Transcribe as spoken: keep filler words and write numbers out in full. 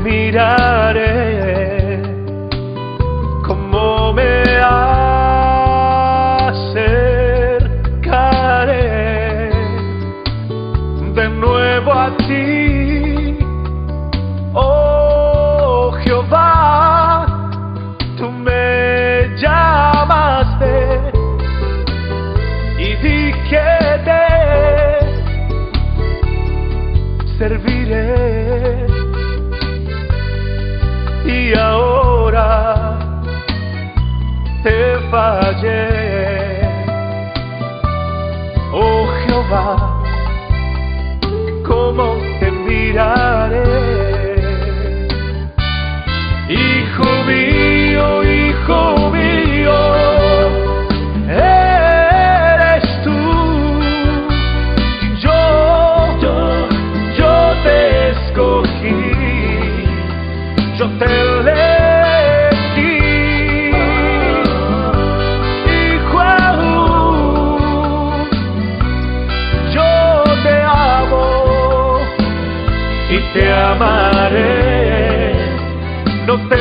miraré, cómo me acercaré de nuevo a ti, oh Jehová. Tú me llamaste y di que te serviré, y ahora te fallé, oh Jehová, cómo te miraré. Hijo mío, hijo mío, eres tú. Yo, yo, yo te escogí, yo te elegí, hijo aún. Yo te amo y te amaré. No te